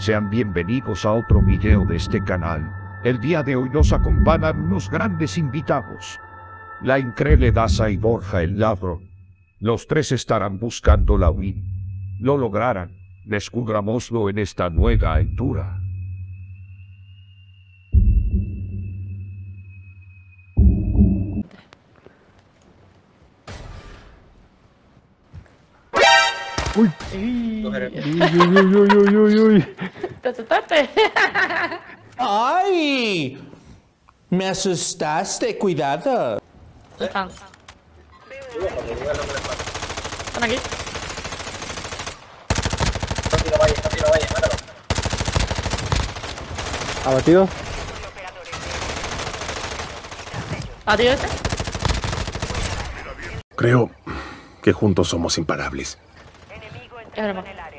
Sean bienvenidos a otro video de este canal. El día de hoy nos acompañan unos grandes invitados. La increíble Daza y Borja el Ladrón. Los tres estarán buscando la win. Lo lograrán. Descubramoslo en esta nueva aventura. Uy. Uy. ¿Te asustaste? ¡Ay! Me asustaste, cuidado. Están. Están aquí. No vaya, mátalo. Abatido. ¿A ti este? Creo que juntos somos imparables. Es broma.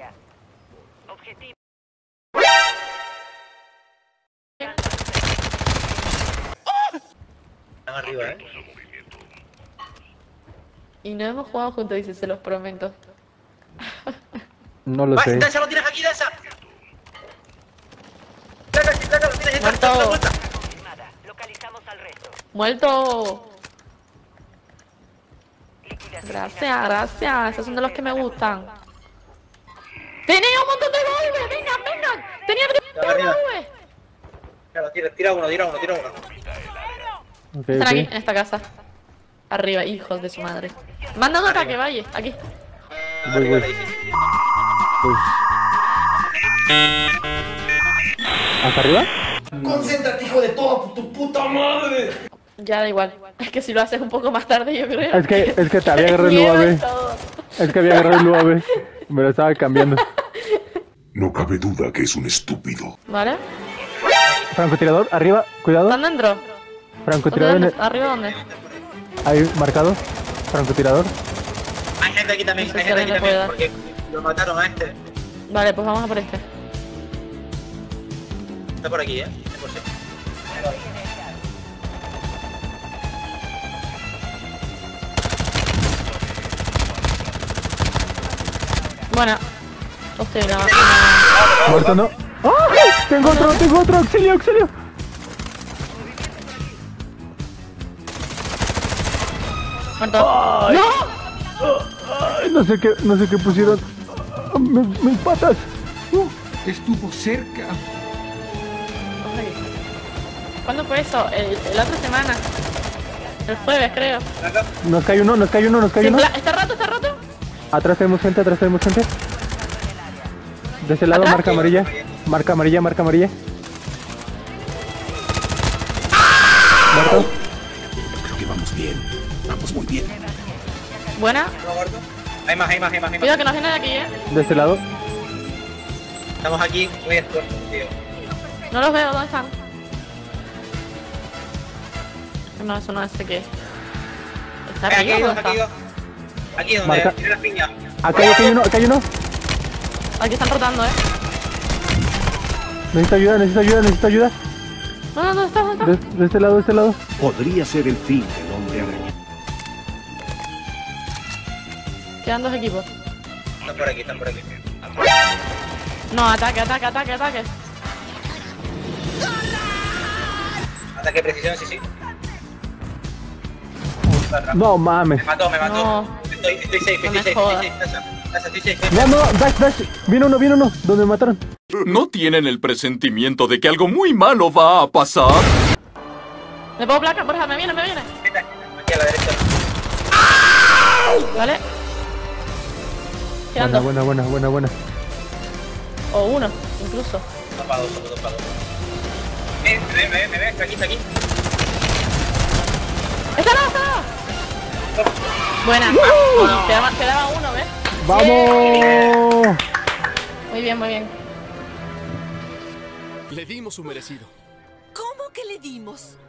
Están arriba, Y no hemos jugado juntos, dice, se los prometo. No lo sé. ¡Danza, lo tienes aquí, Danza! ¡Placa, lo tienes en Muerto. la vuelta! ¡Muerto! Gracias. Esos son de los que me gustan. ¡Tenía un montón de golpes! ¡Vengan! ¡Tenía Estaba arriba. golpes! Claro, tira uno. Ok, Están aquí, ok. en esta casa. Arriba, hijos de su madre. Manda un ataque, vaya. Aquí. Voy. ¿Hasta arriba? ¡Concéntrate, hijo de toda tu puta madre! Ya da igual. Es que si lo haces un poco más tarde, yo creo. Es que te había agarrado el Miedo y UAV. todo. Es que había agarrado el UAV. Me lo estaba cambiando. No cabe duda que es un estúpido. ¿Vale? Francotirador, arriba, cuidado. ¿Están dentro? Francotirador ¿Arriba dónde? ahí marcado. Francotirador. Hay gente aquí también, No sé si alguien le puede dar. porque lo mataron a este. Vale, pues vamos a por este. Está por aquí, por si. Bueno. Hostia, una... Muerto no. ¡Ah! Tengo otro, auxilio. Muerto. Ay. ¡No! Ay, no sé qué pusieron. Mis patas. Estuvo cerca. ¿Cuándo fue eso? La otra semana. El jueves, creo. Nos cae uno. ¿Está roto? Atrás tenemos gente. De ese lado, ¿Atrás? marca amarilla. Marca amarilla. Muerto. Creo que vamos bien. Vamos muy bien. Buena. Hay más. Cuidado que nos viene de aquí, De ese lado. Estamos aquí, muy esfuerzo, tío. No los veo, ¿dónde están? No, eso no es qué. ¿Está Aquí arriba hay o dos, dónde está? aquí donde Marca. tiene las piñas. Acá hay uno. Aquí están rotando, Necesito ayuda. No, ¿dónde está? De este lado. Podría ser el fin del hombre araña. Quedan dos equipos. Están por aquí. No, ataque. Ataque de precisión, sí. No mames. Me mató. No. Estoy safe. No me jodas. Estoy safe. No, Dash. Viene uno. Donde me mataron. ¿No tienen el presentimiento de que algo muy malo va a pasar? ¿Me puedo placa? Borja, me viene. Aquí a la derecha. ¿Vale? Quedan dos. Buena. O uno, incluso. Dos para dos. Me ve, está aquí. ¡Está lado! Buena. Bueno, quedaba uno, ¿ves? ¡Vamos! Muy bien. Le dimos su merecido. ¿Cómo que le dimos?